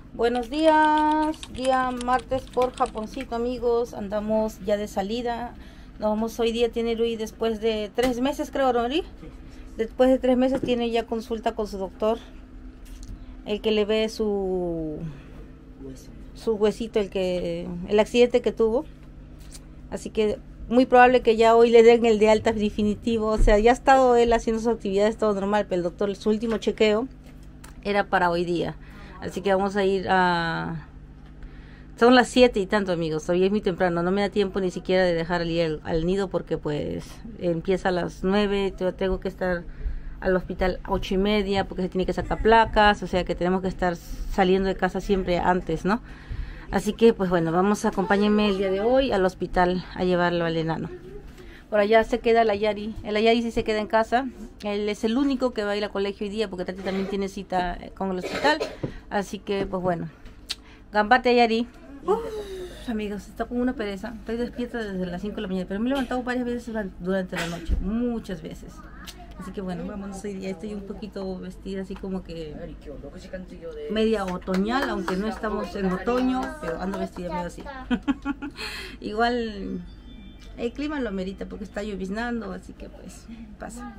Buenos días, día martes por Japoncito, amigos. Andamos ya de salida. Nos vamos hoy día, tiene Luis después de 3 meses, creo, ¿no, Luis? Después de 3 meses tiene ya consulta con su doctor, el que le ve su huesito, el accidente que tuvo. Así que muy probable que ya hoy le den el de alta definitivo. O sea, ya ha estado él haciendo sus actividades, todo normal, pero el doctor, su último chequeo era para hoy día. Así que vamos a ir a... Son las 7 y tanto, amigos. Hoy es muy temprano. No me da tiempo ni siquiera de dejar al nido porque pues empieza a las 9. Tengo que estar al hospital a 8:30 porque se tiene que sacar placas. O sea que tenemos que estar saliendo de casa siempre antes, ¿no? Así que pues bueno, acompáñenme el día de hoy al hospital a llevarlo al enano. Por allá se queda el Ayari. El Ayari sí se queda en casa. Él es el único que va a ir al colegio hoy día porque Tati también tiene cita con el hospital. Así que, pues bueno. Gambate, Ayari. Amigos, está con una pereza. Estoy despierta desde las 5 de la mañana, pero me he levantado varias veces durante la noche. Muchas veces. Así que bueno, vámonos hoy día. Estoy un poquito vestida así como que media otoñal, aunque no estamos en otoño, pero ando vestida medio así. Igual... el clima lo amerita porque está lloviznando, así que pues pasa.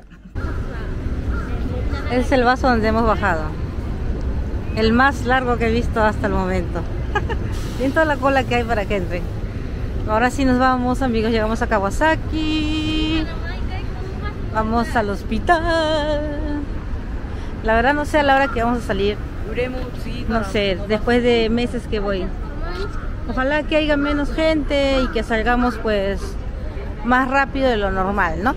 Es el vaso donde hemos bajado. El más largo que he visto hasta el momento. Miren toda la cola que hay para que entren. Ahora sí nos vamos, amigos, llegamos a Kawasaki. Vamos al hospital. La verdad no sé a la hora que vamos a salir. No sé, después de meses que voy. Ojalá que haya menos gente y que salgamos pues más rápido de lo normal, ¿no?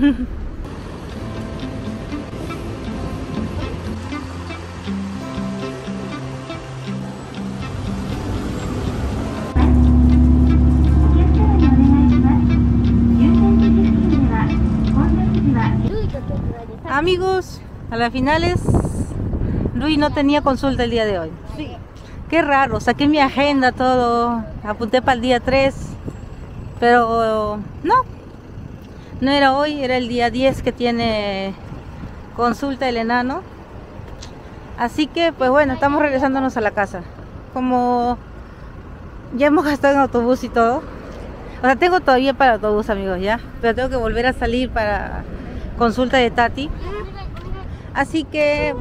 Amigos, a las finales Luis no tenía consulta el día de hoy. Sí. Qué raro, saqué mi agenda, todo, apunté para el día 3, pero no era hoy, era el día 10 que tiene consulta el enano. Así que pues bueno, estamos regresándonos a la casa. Como ya hemos gastado en autobús y todo, o sea, tengo todavía para autobús, amigos, ya, pero tengo que volver a salir para consulta de Tati. Así que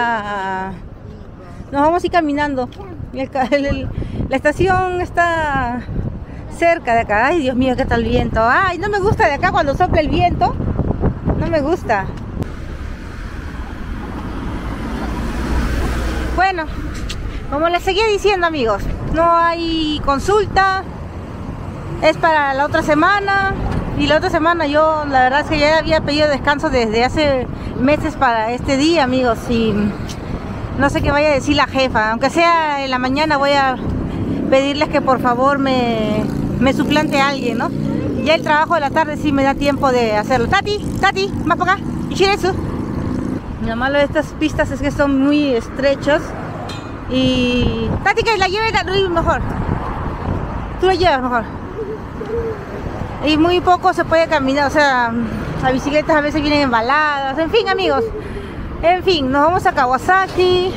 nos vamos a ir caminando. La estación está cerca de acá. Ay, Dios mío, qué tal el viento. Ay, no me gusta de acá cuando sopla el viento. No me gusta. Bueno, como les seguía diciendo, amigos, no hay consulta. Es para la otra semana. Y la otra semana yo, la verdad es que ya había pedido descanso desde hace meses para este día, amigos. Y no sé qué vaya a decir la jefa. Aunque sea en la mañana, voy a pedirles que por favor me suplante a alguien, ¿no? Ya el trabajo de la tarde sí me da tiempo de hacerlo. Tati, más para acá. Ishiretsu. Lo malo de estas pistas es que son muy estrechas. Y... Tati, que la lleve mejor. Tú la llevas mejor. Y muy poco se puede caminar, o sea, las bicicletas a veces vienen embaladas. En fin, amigos. En fin, nos vamos a Kawasaki.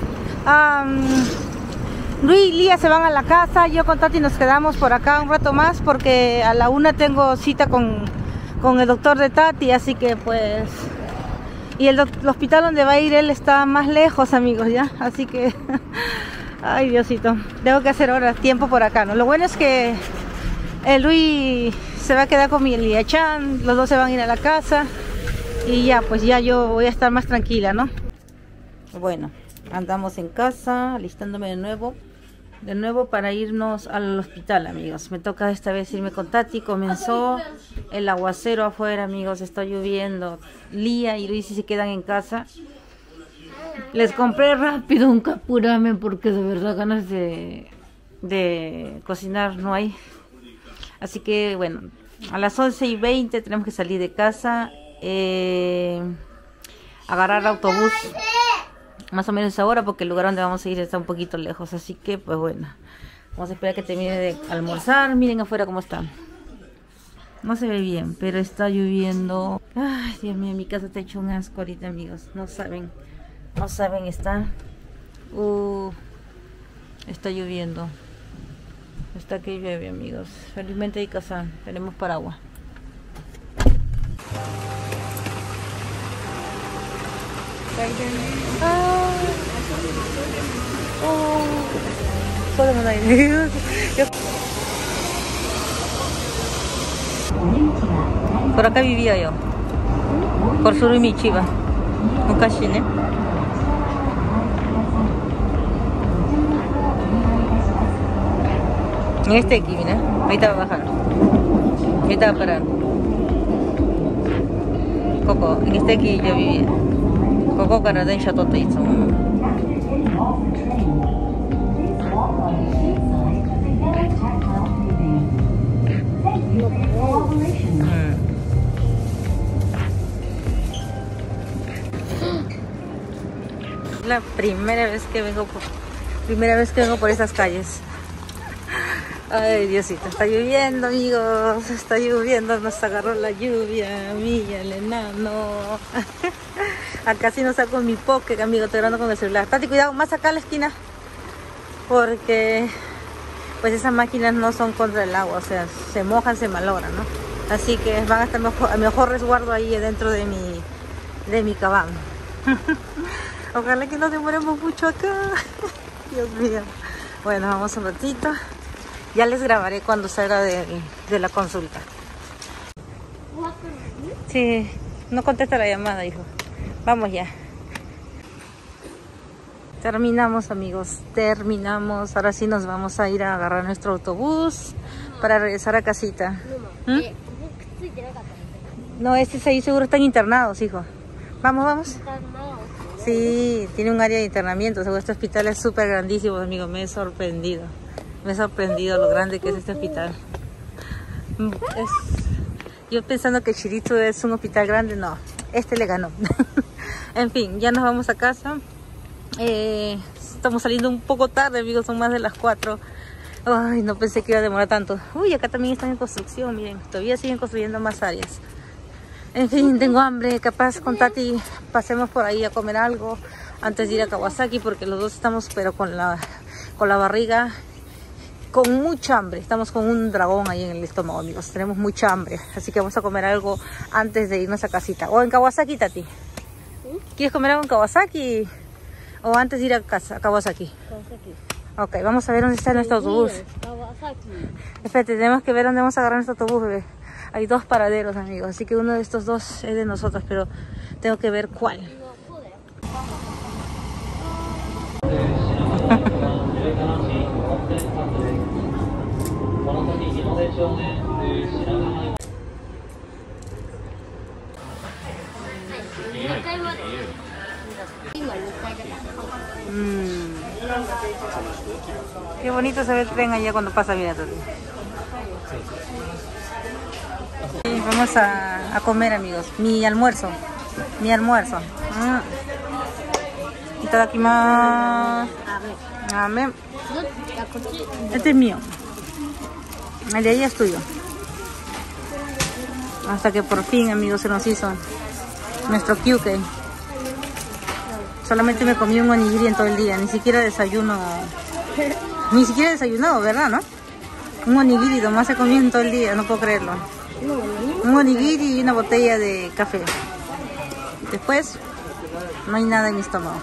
Luis y Lía se van a la casa. Yo con Tati nos quedamos por acá un rato más porque a la 1 tengo cita con el doctor de Tati. Así que pues... Y el hospital donde va a ir él está más lejos, amigos, ya. Así que... Ay, Diosito. Tengo que hacer ahora tiempo por acá, ¿no? Lo bueno es que Luis se va a quedar con mi Lía-chan. Los dos se van a ir a la casa. Y ya, pues ya yo voy a estar más tranquila, ¿no? Bueno, andamos en casa, alistándome de nuevo para irnos al hospital, amigos. Me toca esta vez irme con Tati. Comenzó el aguacero afuera, amigos, está lloviendo. Lía y Luis se quedan en casa. Les compré rápido un capurame porque de verdad ganas de cocinar no hay. Así que bueno, a las 11:20 tenemos que salir de casa. Agarrar autobús más o menos ahora porque el lugar donde vamos a ir está un poquito lejos, así que pues bueno, vamos a esperar que termine de almorzar. Miren afuera cómo está, no se ve bien, pero está lloviendo. Ay, Dios mío, mi casa está hecho un asco ahorita, amigos, no saben, está Está lloviendo. Está que llueve, amigos. Felizmente hay casa. Tenemos paraguas. Por acá vivía yo. Por Surumi Chiba. Mukashi, ¿ne? En este aquí, mira. Ahí estaba bajando. Ahí estaba parando. Coco, en este aquí yo vivía. Cocoから電車取っていつも。La primera vez que vengo por esas calles. Ay, Diosito, está lloviendo, amigos. Está lloviendo, nos agarró la lluvia. Mía, el enano. Acá sí no saco mi pocket, amigo. Estoy grabando con el celular. Tati, cuidado, más acá a la esquina. Porque pues esas máquinas no son contra el agua. O sea, se mojan, se malogran, ¿no? Así que van a estar a mejor resguardo ahí dentro de mi cabán. Ojalá que no demoremos mucho acá. Dios mío. Bueno, vamos un ratito. Ya les grabaré cuando salga de la consulta. Sí, no contesta la llamada, hijo. Vamos ya. Terminamos, amigos. Terminamos. Ahora sí nos vamos a ir a agarrar nuestro autobús para regresar a casita. ¿Mm? No, estos ahí seguro están internados, hijo. Vamos, vamos. Sí, tiene un área de internamiento. Seguro este hospital es súper grandísimo, amigo. Me he sorprendido. Me ha sorprendido lo grande que es este hospital. Yo pensando que Chiritu es un hospital grande, no. Este le ganó. En fin, ya nos vamos a casa. Estamos saliendo un poco tarde, amigos. Son más de las 4. Ay, no pensé que iba a demorar tanto. Uy, acá también están en construcción, miren. Todavía siguen construyendo más áreas. En fin, tengo hambre. Capaz con Tati pasemos por ahí a comer algo antes de ir a Kawasaki, porque los dos estamos pero con la barriga con mucha hambre. Estamos con un dragón ahí en el estómago, amigos. Tenemos mucha hambre, así que vamos a comer algo antes de irnos a casita. O en Kawasaki, Tati. ¿Quieres comer algo en Kawasaki? O antes de ir a casa, a Kawasaki. Ok, vamos a ver dónde está nuestro autobús. Espérate, tenemos que ver dónde vamos a agarrar nuestro autobús, bebé. Hay 2 paraderos, amigos, así que uno de estos 2 es de nosotros, pero tengo que ver cuál. Qué bonito se ve el tren allá cuando pasa, mira, Tati. Vamos a comer, amigos. Mi almuerzo. Itadakimasu. Amén. Este es mío. El de ahí es tuyo. Hasta que por fin, amigos, se nos hizo nuestro kyuke. Solamente me comí un onigiri en todo el día. Ni siquiera desayuno. Ni siquiera desayunado, ¿verdad, no? Un onigiri nomás se comió en todo el día. No puedo creerlo. Un onigiri y una botella de café. Después, no hay nada en mi estómago.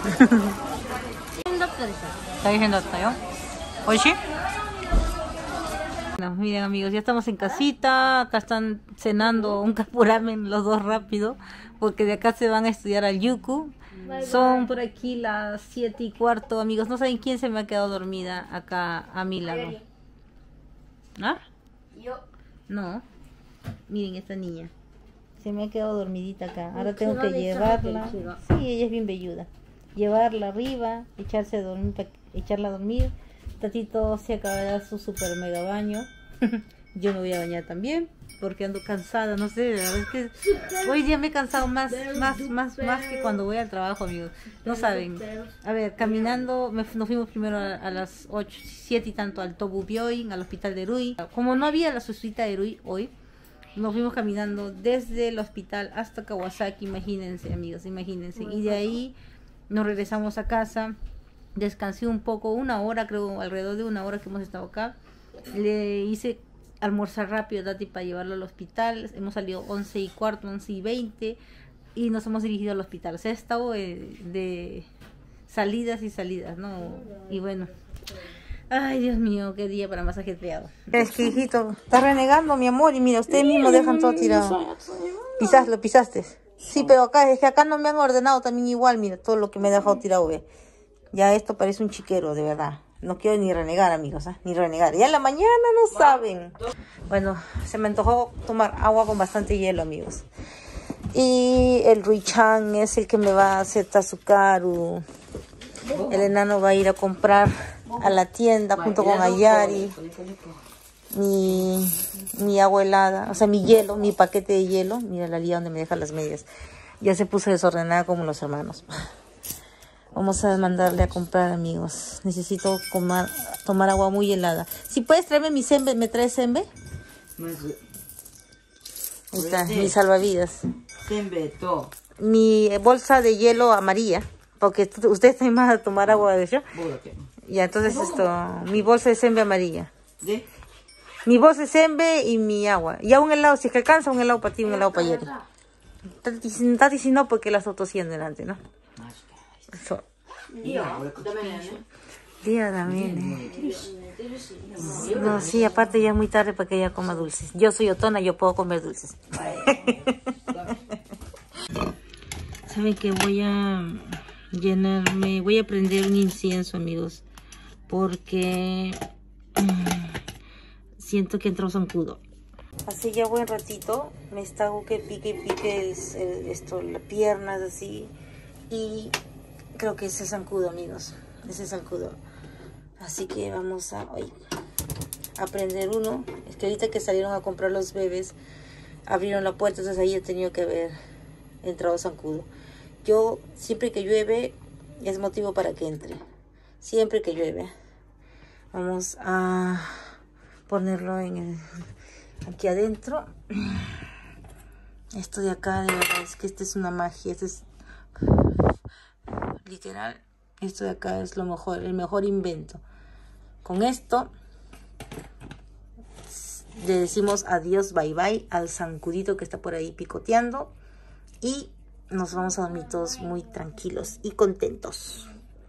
¿Está diciendo yo? ¿Oishi? Bueno, miren, amigos, ya estamos en casita. Acá están cenando un kapuramen los dos rápido, porque de acá se van a estudiar al Yuku. Son por aquí las 7:15, amigos. No saben quién se me ha quedado dormida acá a mi lado. ¿Ah? Yo. No. Miren esta niña. Se me ha quedado dormidita acá. Ahora tengo que llevarla. Sí, ella es bien velluda. Llevarla arriba, echarla a dormir. Tatito se acabará su super mega baño. Yo me voy a bañar también porque ando cansada, no sé, la verdad es que hoy día me he cansado más que cuando voy al trabajo, amigos. No saben. A ver, caminando, nos fuimos primero a las 8, 7 y tanto al Tobu Byoin, al hospital de Rui. Como no había la suscita de Rui hoy, nos fuimos caminando desde el hospital hasta Kawasaki, imagínense, amigos, imagínense. Y de ahí nos regresamos a casa. Descansé un poco, 1 hora, creo, alrededor de 1 hora que hemos estado acá. Le hice almorzar rápido a Tati para llevarlo al hospital. Hemos salido 11:15, 11:20 y nos hemos dirigido al hospital. O sea, he estado de salidas y salidas, ¿no? Y bueno, ay, Dios mío, qué día para más ajetreado. Es que, hijito, está renegando, mi amor, y mira, ustedes mismos dejan todo tirado. Lo pisaste. Sí, pero acá, es que acá no me han ordenado también igual, mira, todo lo que me he dejado tirado, ve. Ya esto parece un chiquero, de verdad. No quiero ni renegar, amigos, ¿eh? Ni renegar. Ya en la mañana no saben. Bueno, se me antojó tomar agua con bastante hielo, amigos. Y el Ruichan es el que me va a hacer tazukaru. El enano va a ir a comprar a la tienda junto con Ayari mi agua helada, o sea, mi hielo, mi paquete de hielo. Mira la lía donde me deja las medias. Ya se puso desordenada como los hermanos. Vamos a mandarle a comprar, amigos. Necesito tomar agua muy helada. Si puedes traerme mi sembe, ¿me traes sembe? Ahí está, mi salvavidas. Mi bolsa de hielo amarilla, porque ustedes también van a tomar agua de eso. Ya, entonces mi bolsa de sembe amarilla. Mi bolsa de sembe y mi agua. Ya un helado, si es que alcanza, un helado para ti, un helado para Yeri. Tati si no, porque las autosiendo delante, ¿no? Eso. Día también. No, sí, aparte ya es muy tarde para que ella coma dulces. Yo soy otona, yo puedo comer dulces. Saben que voy a llenarme, voy a prender un incienso, amigos, porque siento que entró zancudo. Hace ya buen ratito me está que pique las piernas así, y creo que ese es zancudo, amigos, ese es zancudo. Así que vamos a prender uno. Es que ahorita que salieron a comprar los bebés, abrieron la puerta, entonces ahí he tenido que haber entrado zancudo. Yo, siempre que llueve, es motivo para que entre. Siempre que llueve. Vamos a ponerlo aquí adentro. Esto de acá, de verdad, es que esta es una magia. Esto es literal. Esto de acá es lo mejor, el mejor invento. Con esto le decimos adiós, bye bye al zancudito que está por ahí picoteando, y nos vamos a dormir todos muy tranquilos y contentos.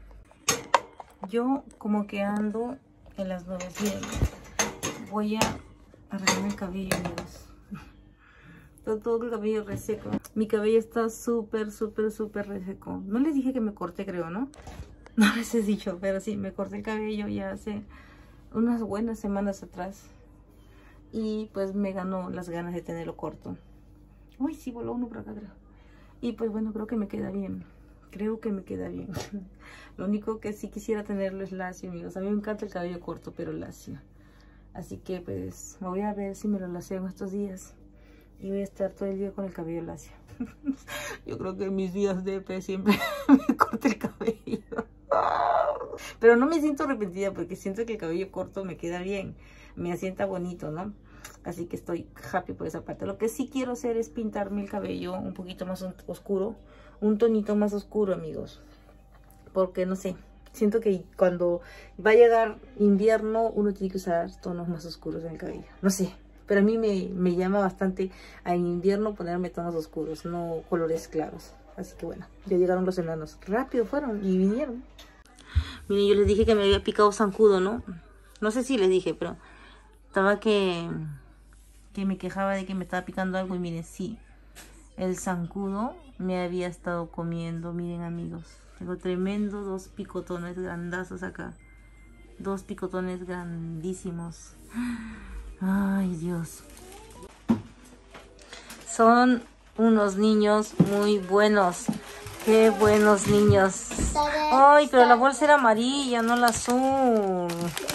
Yo como que ando en las nubes. Bien, voy a arreglar el cabello, amigos. Está todo el cabello reseco. Mi cabello está súper reseco. No les dije que me corté, creo, ¿no? No les he dicho, pero sí, me corté el cabello ya hace unas buenas semanas atrás. Y pues me ganó las ganas de tenerlo corto. Uy, sí, voló uno por acá, creo. Y pues bueno, creo que me queda bien. Creo que me queda bien. Lo único que sí quisiera tenerlo es lacio, amigos. A mí me encanta el cabello corto, pero lacio. Así que pues me voy a ver si me lo laseo en estos días. Y voy a estar todo el día con el cabello lacio. Yo creo que en mis días de EP siempre me corto el cabello. Pero no me siento arrepentida porque siento que el cabello corto me queda bien. Me asienta bonito, ¿no? Así que estoy happy por esa parte. Lo que sí quiero hacer es pintarme el cabello un poquito más oscuro. Un tonito más oscuro, amigos. Porque no sé, siento que cuando va a llegar invierno uno tiene que usar tonos más oscuros en el cabello. No sé, pero a mí me llama bastante en invierno ponerme tonos oscuros, no colores claros. Así que bueno, ya llegaron los enanos. Rápido fueron y vinieron. Miren, yo les dije que me había picado zancudo, ¿no? No sé si les dije, pero estaba que me quejaba de que me estaba picando algo. Y miren, sí, el zancudo me había estado comiendo. Miren, amigos, tengo tremendo 2 picotones grandazos acá. 2 picotones grandísimos. Ay, Dios. Son unos niños muy buenos. Qué buenos niños. Ay, pero la bolsa era amarilla, no la azul.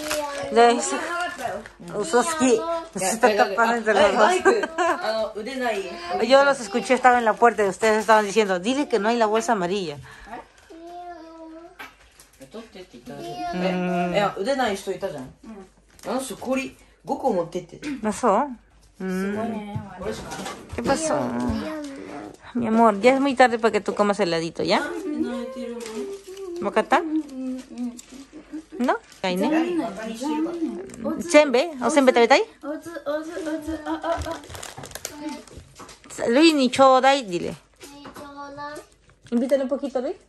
Se está tapando entre los dos. Yo los escuché, estaba en la puerta y ustedes estaban diciendo, dile que no hay la bolsa amarilla. ¿Pasó? ¿Qué pasó? Mi amor, ya es muy tarde para que tú comas heladito, ¿ya? ¿Bocata? ¿No? ¿Aine? ¿Sembe? ¿O sembe tabetai? Luis, ni chodai, dile. Invítale un poquito, Luis.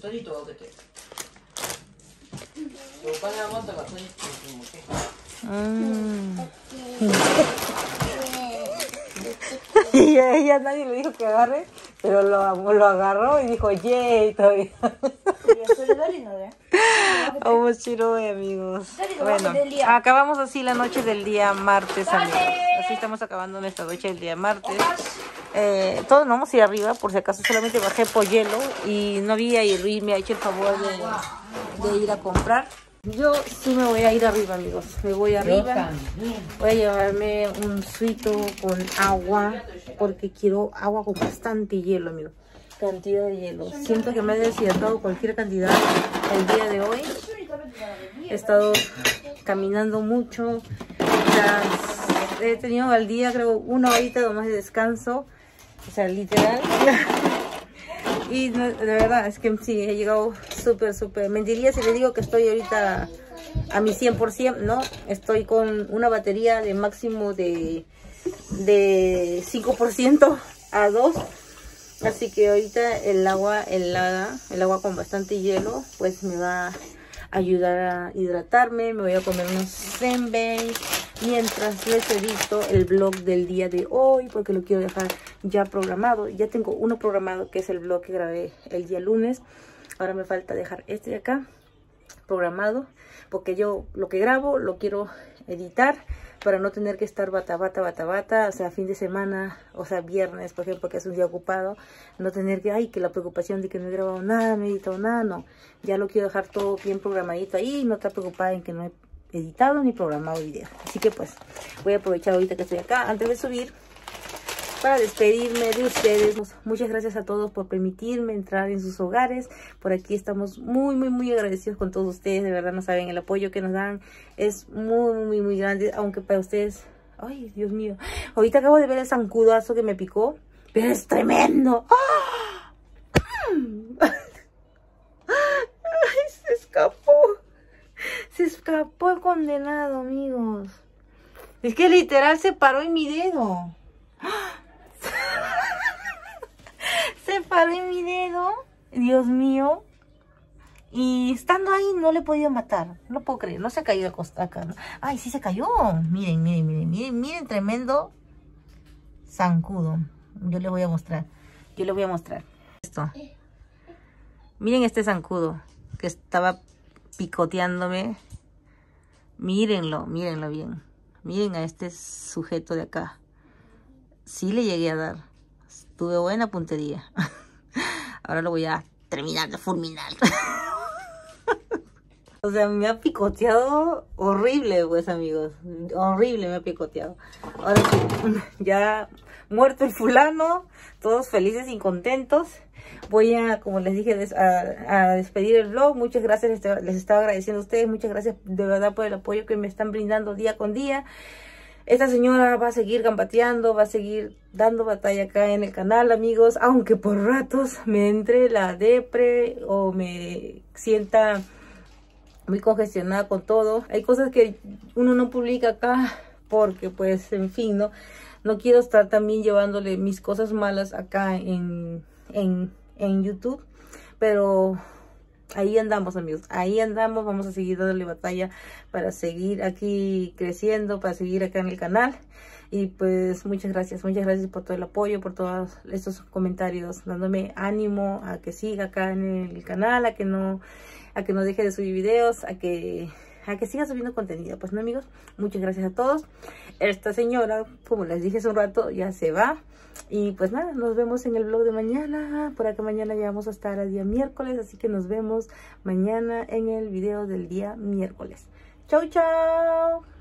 Y ella nadie le dijo que agarre, pero lo agarró y dijo yay todavía. Vamos chiroe, amigos. Bueno, acabamos así la noche del día martes, amigos. Así estamos acabando nuestra noche del día martes. Todos vamos a ir arriba, por si acaso solamente bajé por hielo y no había, y Luis me ha hecho el favor de ir a comprar. Yo sí me voy a ir arriba, amigos. Me voy arriba. Voy a llevarme un suito con agua, porque quiero agua con bastante hielo, amigos. Cantidad de hielo. Siento que me he deshidratado cualquier cantidad el día de hoy. He estado caminando mucho. He tenido al día, creo, 1 horita nomás de descanso. O sea, literal. Y no, de verdad, es que sí, he llegado súper. Mentiría si le digo que estoy ahorita a mi 100%, ¿no? Estoy con una batería de máximo de 5% a 2%. Así que ahorita el agua helada, el agua con bastante hielo, pues me va a ayudar a hidratarme. Me voy a comer unos senbei mientras les edito el vlog del día de hoy, porque lo quiero dejar ya programado. Ya tengo uno programado, que es el vlog que grabé el día lunes. Ahora me falta dejar este de acá programado, porque yo lo que grabo lo quiero editar para no tener que estar bata, o sea, fin de semana, o sea, viernes, por ejemplo, que es un día ocupado, no tener que la preocupación de que no he grabado nada, no he editado nada, no. Ya lo quiero dejar todo bien programadito ahí, no estar preocupada en que no he editado ni programado video. Así que pues voy a aprovechar ahorita que estoy acá, antes de subir, para despedirme de ustedes. Muchas gracias a todos por permitirme entrar en sus hogares. Por aquí estamos muy agradecidos con todos ustedes. De verdad no saben, el apoyo que nos dan es muy grande. Aunque para ustedes, ay, Dios mío, ahorita acabo de ver el zancudazo que me picó, pero es tremendo. ¡Ah! Ay, se escapó el condenado, amigos. Es que literal se paró en mi dedo. Se paró en mi dedo, Dios mío. Y estando ahí no le he podido matar. No puedo creer, no se ha caído acá, ¿no? Ay, sí se cayó. Miren, tremendo zancudo. Yo les voy a mostrar. Esto. Miren este zancudo que estaba picoteándome. Mírenlo bien. Miren a este sujeto de acá. Sí le llegué a dar. Tuve buena puntería. Ahora lo voy a terminar de fulminar. O sea, me ha picoteado horrible, pues, amigos. Horrible me ha picoteado. Ahora sí, ya muerto el fulano, todos felices y contentos. Voy a, como les dije, a despedir el vlog. Muchas gracias, les estaba agradeciendo a ustedes. Muchas gracias de verdad por el apoyo que me están brindando día con día. Esta señora va a seguir gambateando, va a seguir dando batalla acá en el canal, amigos. Aunque por ratos me entre la depre o me sienta muy congestionada con todo. Hay cosas que uno no publica acá porque, pues, en fin, no quiero estar también llevándole mis cosas malas acá en YouTube. Pero ahí andamos, amigos, ahí andamos. Vamos a seguir dándole batalla para seguir aquí creciendo, para seguir acá en el canal. Y pues muchas gracias por todo el apoyo, por todos estos comentarios, dándome ánimo a que siga acá en el canal, a que no deje de subir videos, a que siga subiendo contenido. Pues no, amigos, muchas gracias a todos. Esta señora, como les dije hace un rato, ya se va. Y pues nada, nos vemos en el vlog de mañana. Por acá mañana ya vamos a estar a día miércoles, así que nos vemos mañana en el video del día miércoles. Chau, chau.